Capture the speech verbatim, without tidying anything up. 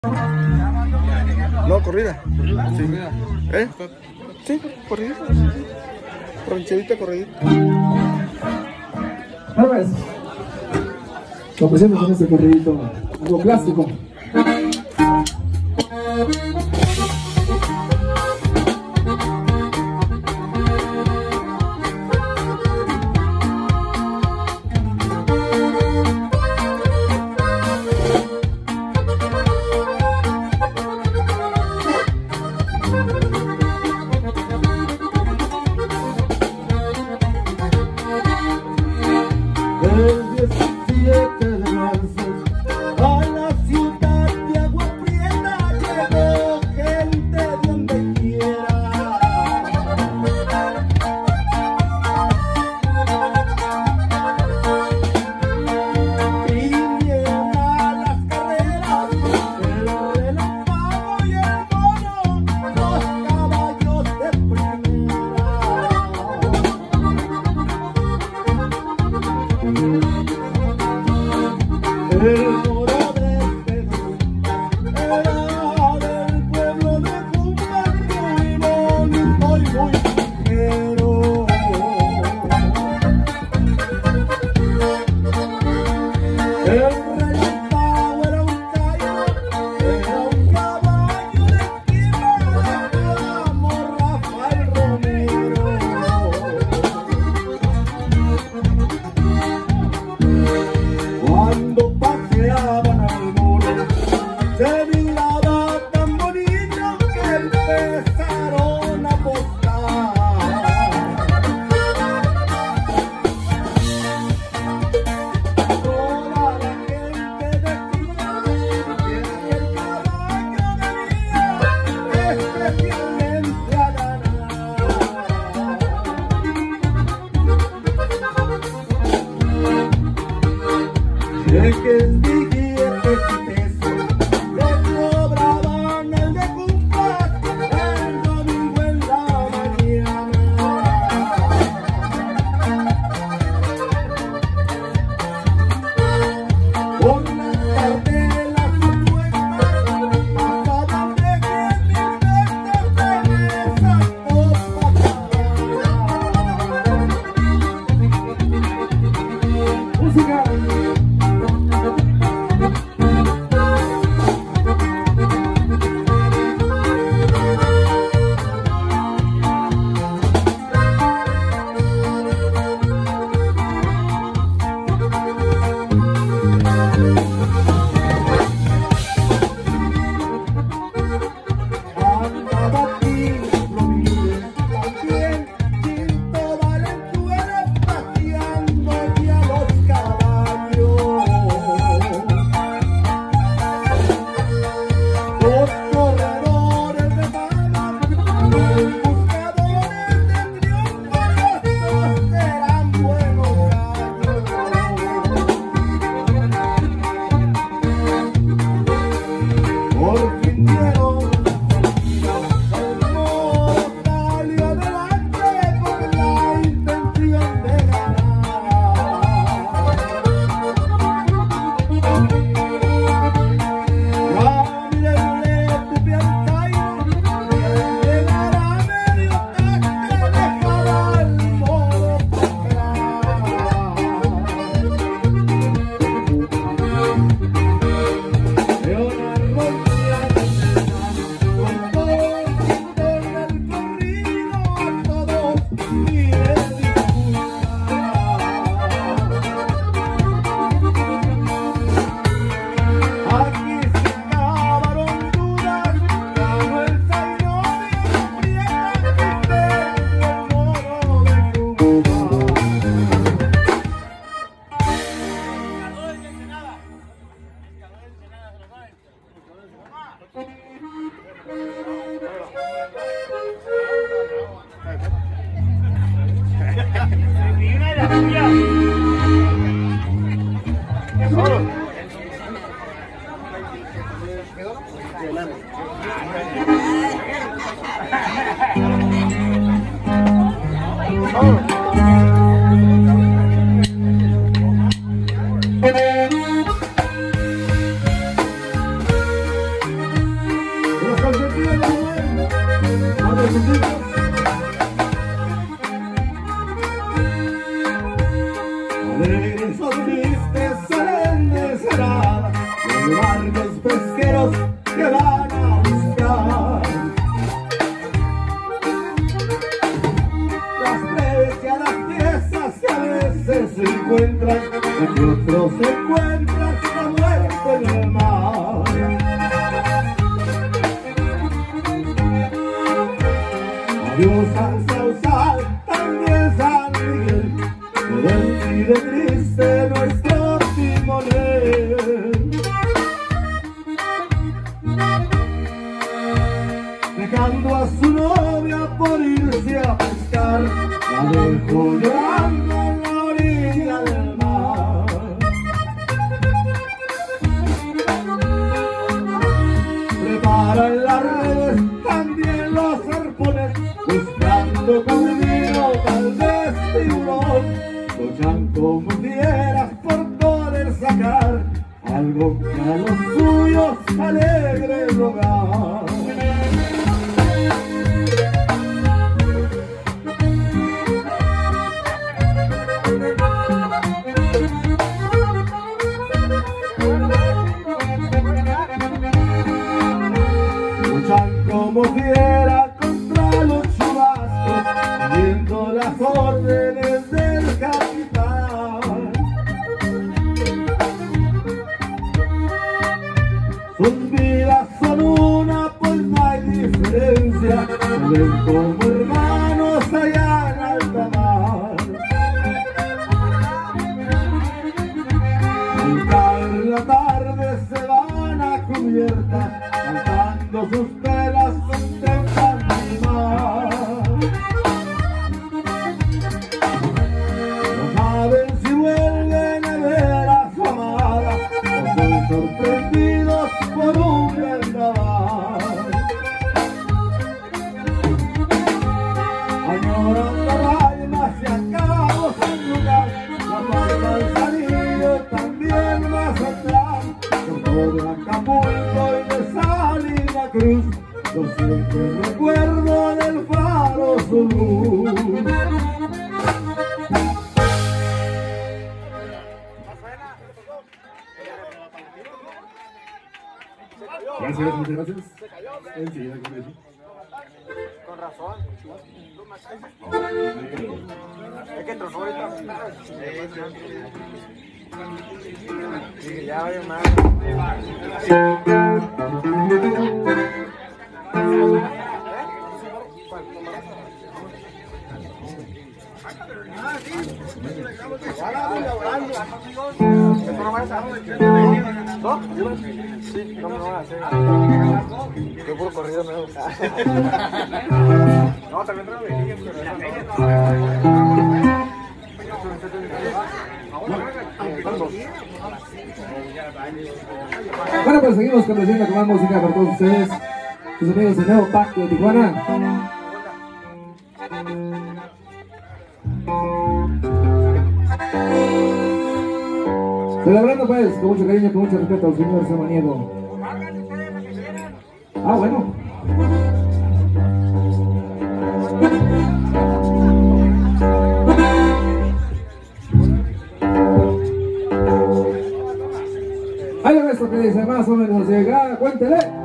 No, corrida. ¿Corrida? Sí. ¿Corrida? ¿Eh? Sí, corrida. Rancherita, corridita. Pues, comencemos con este corridito, algo clásico. El diecisiete de marzo a la ciudad de Agua Prieta llegó gente de donde quiera. Vinieron a las carreras el relámpago y el mono, los caballos de primera. El moro de Pedro era del pueblo de Cumberto y bonito y muy ligero. El relámpago era un caballo, era un caballo de esquina, reclamo Rafael Romero. Cuando paseaban al moro, se miraba tan bonito que empezaron a apostar. Toda la gente decía que el caballo venía especialmente a ganar. Cheques, billetes y pesos le cobraban al de compás el domingo en la mañana. Por la tarde las apuestas pasaban de diez mil pesos en esas copas. Música. Andaba Tilo Miguel también, Quinto Valenzuela paseando ya los caballos. Los corredores de fama, los buscadores de triunfo, los dos eran buenos gallos. Por fin dieron el moro salió adelante con la intención de ganar. Ramírez tu piantaino, y el de la medio taca dejaba al moro atrás. Leonardo con todo el corrido a todos pide disculpas. Aquí se acabaron dudas, ganó el Zaino de Prieta y perdió el moro de Cuba. Adiós San Sausal, también San Miguel, se despide triste nuestro timonel. Dejando a su novia por irse a pescar, la dejó llorando en la orilla del mar. Preparan las redes, también los arpones, buscando cordero, tal vez tiburón. Luchan como fieras por poder sacar algo que a los suyos alegre el hogar. Luchan como fiera contra los chubascos, viendo las órdenes del capitán. Sus vidas son una, pues no hay diferencia, se ven como hermanos allá en alta mar. Al caer la tarde se van a cubierta, cantando sus penas contemplan mi mar. No saben si vuelven a ver a su amada o son sorprendidos por un vendaval. Añoran la alma si acabo sin lugar, la palma al Salillo también más atrás, por todo Acapulco y de Salina Cruz, yo siempre recuerdo del faro su luz. Gracias, muchas gracias. Enseguida con eso. Con razón. Es que tronó ahorita. Sí, ya vaya más. ¿No? Sí, no me lo van a hacer. Qué puro corrido nuevo. No, también traigo viejillas, pero Bueno, pues seguimos conociendo con más música para todos ustedes, sus amigos de Nuevo Pacto de Tijuana. Celebrando pues con mucho cariño, con mucho respeto al señor Samaniego. Ah, bueno. Ahí lo ves lo que dice, más o menos llega, cuéntele.